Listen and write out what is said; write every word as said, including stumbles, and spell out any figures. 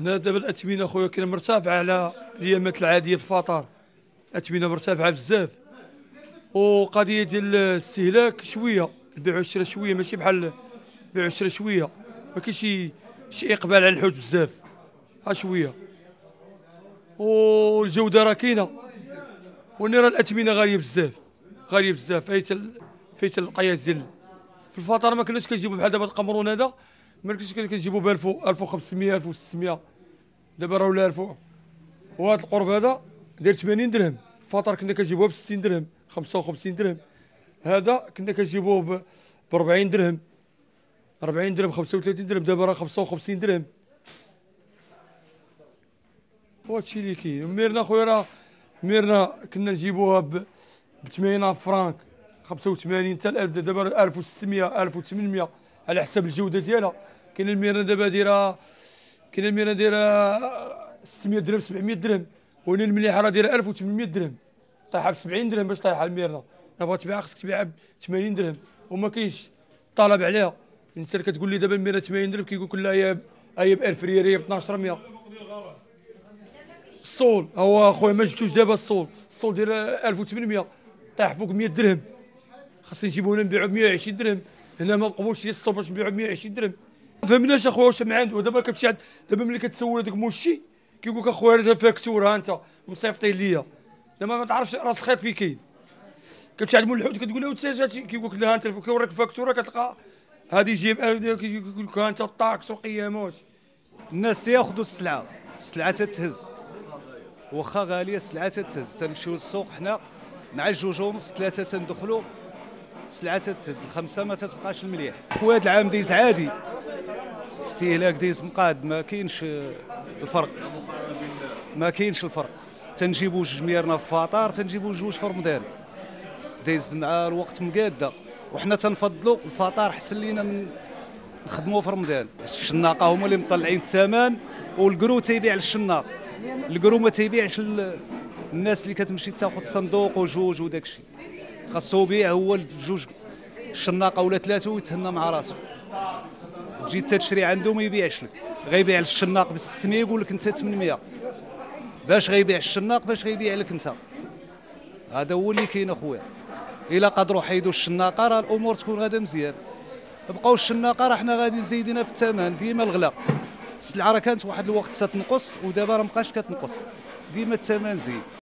هنا دابا الاثمنه خويا كاينه مرتفعه على الايامات العاديه في الفطر. الاثمنه مرتفعه بزاف، وقضيه ديال الاستهلاك شويه، البيع والشراء شويه، ماشي بحال البيع والشراء شويه، ما كاينش شي شي اقبال على الحوت بزاف، ها شويه. والجوده راه كاينه، ونرى الاثمنه غاليه بزاف، غاليه بزاف. فايت فايت القياس ديال في الفطر. ما كناش كنجيبو بحال دابا القمرون هذا، ما كناش كنجيبو ب ألف ألف وخمسمية ألف وستمية، دابا راه ولا ألف. وهذا القرب هذا داير ثمانين درهم، الفطر كنا كنجيبوه ب ستين درهم خمسة وخمسين درهم، هذا كنا كنجيبوه ب أربعين درهم أربعين درهم خمسة وثلاثين درهم، دابا راه خمسة وخمسين درهم. وهادشي اللي كاين. ميرنا خويا راه ميرنا كنا نجيبوها ب ثمانين فرانك، خمسة وثمانين حتى ألف، دابا ألف وستمية ألف وثمنمية على حسب الجوده ديالها. كاين الميرنا دابا دايره كاين الميرنا دايره ستمية درهم سبعمية درهم، وهنا المليحه راه دايره ألف وثمنمية درهم، طايحه ب سبعين درهم باش طايحه الميرنا. بغا تبيعها خصك تبيعها ب ثمانين درهم، وما كاينش طلب عليها. الانسان كتقول لي دابا الميرنا ثمانين درهم، كيقول لك لا هي هي ب ألف ريال، هي ب اثناش مية. الصول هو اخويا ما جبتوش دابا، الصول الصول داير ألف وثمنمية، طايح فوق مية درهم، خاصنا نجيبو هنا نبيعو ب مية وعشرين درهم. هنا ما مقبولش ديال الصول باش نبيعو ب مية وعشرين درهم. ما فهمناش اخويا واش من عنده. دابا كتمشي عند دابا ملي كتسول هذاك موشي كيقول لك اخويا راه فاكتور، ها انت مصيفطين ليا، دابا ما تعرفش راس الخيط فين كاين. كتمشي عند مول الحوت كتقول له هادشي، كيقول لك لا انت كيوريك الفاكتوره، كتلقى هادي جيب، كيقول لك ها انت الطاكس وقيامات. الناس تياخذوا السلعه، السلعه تتهز، واخا غاليه السلعه تتهز. تنمشيو للسوق حنا مع الجوج ونص ثلاثه تندخلوا، السلعه تتهز، الخمسه ما تتبقاش المليح. خويا هذا العام دايز عادي، استهلاك دايز مقاد، ما كاينش الفرق، ما كاينش الفرق. تنجيبو جوج ميرنا في فطار، تنجيبو جوج في رمضان، دايز مع الوقت مقاده. وحنا تنفضلوا الفطار حسن لينا من نخدموه في رمضان. الشناقه هما اللي مطلعين الثمن، والكرو تيبيع للشناق، الكرو ما تيبيعش الناس اللي كتمشي تاخذ صندوق وجوج وداك الشيء. خاصو يبيع هو الجوج الشناقه ولا ثلاثه ويتهنى مع راسو. تجي تشري عنده ما يبيعش لك، غيبيع للشناق ب ستمية يقول لك انت ثمنمية. باش غيبيع الشناق باش غيبيع لك انت؟ هذا هو اللي كاين اخويا. الا قدروا حيدوا الشناقه راه الامور تكون غادا مزيان. بقاو الشناقه راه حنا غادي زايدينها في الثمن، ديما الغلا. السلعه راه كانت واحد الوقت تتنقص ودابا راه مابقاش كتنقص، ديما الثمن زايد.